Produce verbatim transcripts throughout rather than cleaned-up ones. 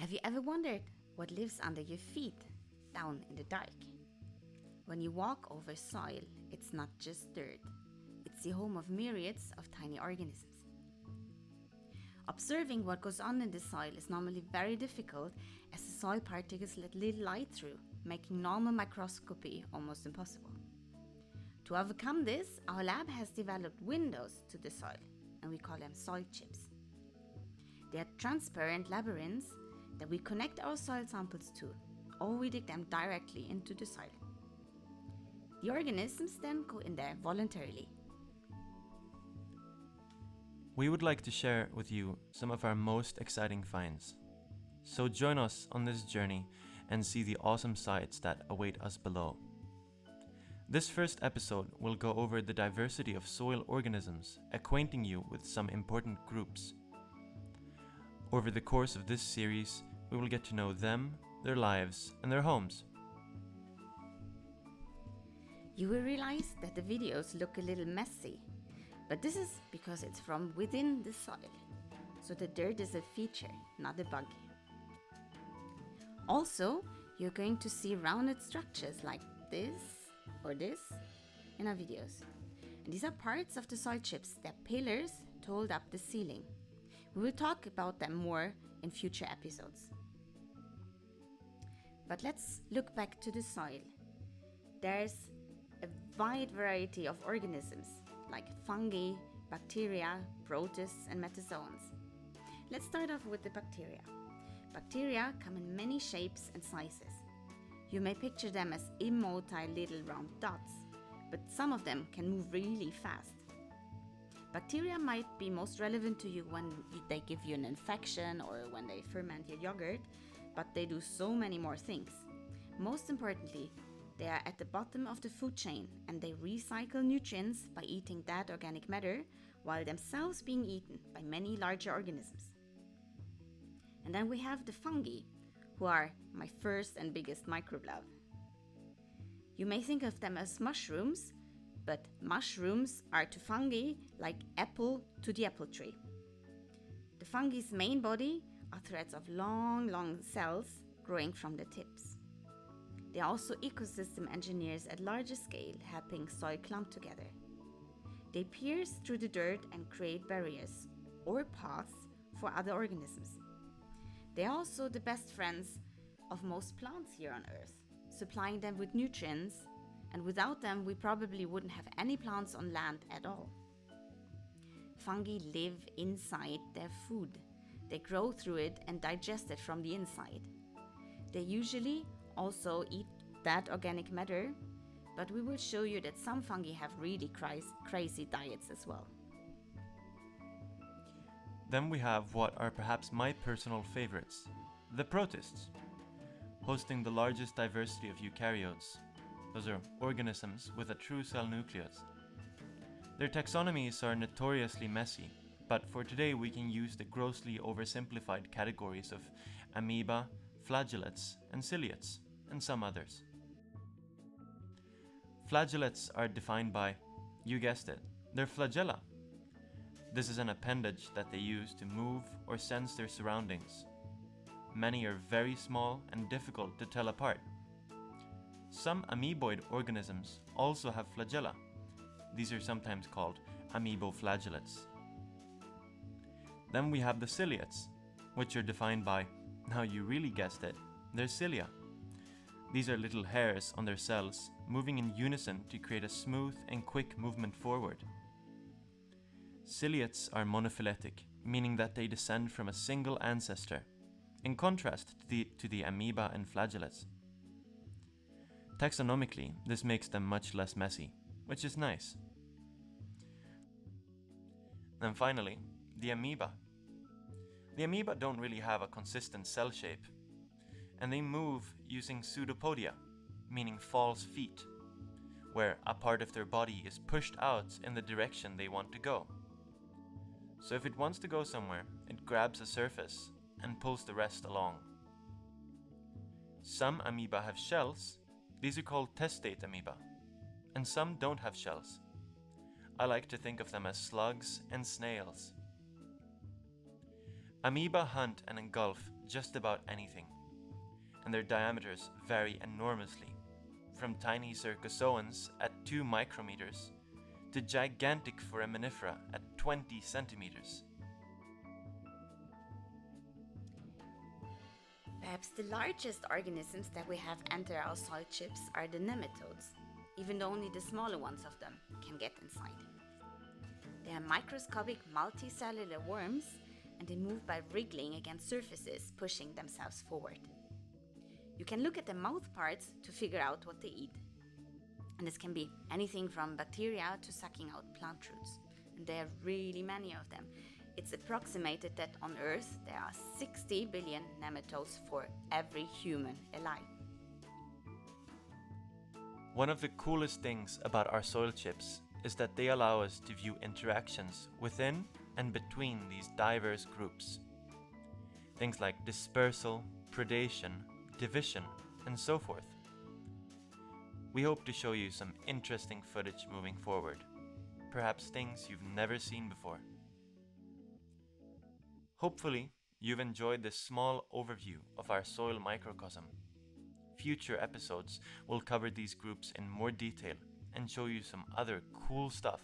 Have you ever wondered what lives under your feet, down in the dark? When you walk over soil, it's not just dirt. It's the home of myriads of tiny organisms. Observing what goes on in the soil is normally very difficult as the soil particles let little light through, making normal microscopy almost impossible. To overcome this, our lab has developed windows to the soil, and we call them Soilchips. They are transparent labyrinths that we connect our soil samples to, or we dig them directly into the soil. The organisms then go in there voluntarily. We would like to share with you some of our most exciting finds. So join us on this journey and see the awesome sights that await us below. This first episode will go over the diversity of soil organisms, acquainting you with some important groups. Over the course of this series, we will get to know them, their lives, and their homes. You will realize that the videos look a little messy, but this is because it's from within the soil, so the dirt is a feature, not a bug. Also, you're going to see rounded structures like this or this in our videos. And these are parts of the soil chips, they're pillars to hold up the ceiling. We will talk about them more in future episodes. But let's look back to the soil. There's a wide variety of organisms like fungi, bacteria, protists and metazoans. Let's start off with the bacteria. Bacteria come in many shapes and sizes. You may picture them as immobile little round dots, but some of them can move really fast. Bacteria might be most relevant to you when they give you an infection or when they ferment your yogurt, but they do so many more things. Most importantly, they are at the bottom of the food chain and they recycle nutrients by eating dead organic matter while themselves being eaten by many larger organisms. And then we have the fungi, who are my first and biggest microbe. You may think of them as mushrooms, but mushrooms are to fungi like apple to the apple tree. The fungi's main body are threads of long, long cells growing from the tips. They are also ecosystem engineers at larger scale, helping soil clump together. They pierce through the dirt and create barriers or paths for other organisms. They are also the best friends of most plants here on Earth, supplying them with nutrients, and without them we probably wouldn't have any plants on land at all. Fungi live inside their food. They grow through it and digest it from the inside. They usually also eat that organic matter, but we will show you that some fungi have really crazy diets as well. Then we have what are perhaps my personal favorites, the protists, hosting the largest diversity of eukaryotes. Those are organisms with a true cell nucleus. Their taxonomies are notoriously messy, but for today we can use the grossly oversimplified categories of amoeba, flagellates, and ciliates, and some others. Flagellates are defined by, you guessed it, their flagella. This is an appendage that they use to move or sense their surroundings. Many are very small and difficult to tell apart. Some amoeboid organisms also have flagella. These are sometimes called amoeboflagellates. Then we have the ciliates, which are defined by, now you really guessed it, their cilia. These are little hairs on their cells, moving in unison to create a smooth and quick movement forward. Ciliates are monophyletic, meaning that they descend from a single ancestor, in contrast to the, to the amoeba and flagellates. Taxonomically, this makes them much less messy, which is nice. And finally, the amoeba. The amoeba don't really have a consistent cell shape, and they move using pseudopodia, meaning false feet, where a part of their body is pushed out in the direction they want to go. So if it wants to go somewhere, it grabs a surface and pulls the rest along. Some amoeba have shells. These are called testate amoeba, and some don't have shells. I like to think of them as slugs and snails. Amoeba hunt and engulf just about anything, and their diameters vary enormously, from tiny cercozoans at two micrometers to gigantic foraminifera at twenty centimeters. Perhaps the largest organisms that we have enter our soil chips are the nematodes, even though only the smaller ones of them can get inside. They are microscopic multicellular worms, and they move by wriggling against surfaces, pushing themselves forward. You can look at the mouth parts to figure out what they eat. And this can be anything from bacteria to sucking out plant roots. And there are really many of them. It's approximated that on Earth there are sixty billion nematodes for every human alive. One of the coolest things about our soil chips is that they allow us to view interactions within and between these diverse groups. Things like dispersal, predation, division, and so forth. We hope to show you some interesting footage moving forward, perhaps things you've never seen before. Hopefully, you've enjoyed this small overview of our soil microcosm. Future episodes will cover these groups in more detail and show you some other cool stuff.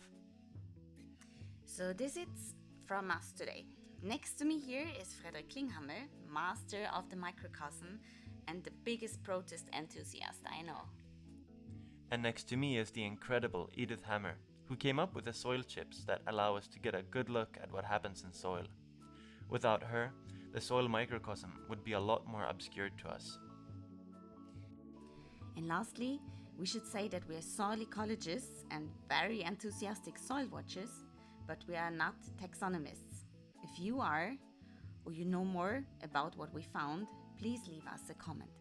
So this is from us today. Next to me here is Fredrik Klinghammer, master of the microcosm and the biggest protist enthusiast I know. And next to me is the incredible Edith Hammer, who came up with the soil chips that allow us to get a good look at what happens in soil. Without her, the soil microcosm would be a lot more obscured to us. And lastly, we should say that we are soil ecologists and very enthusiastic soil watchers, but we are not taxonomists. If you are, or you know more about what we found, please leave us a comment.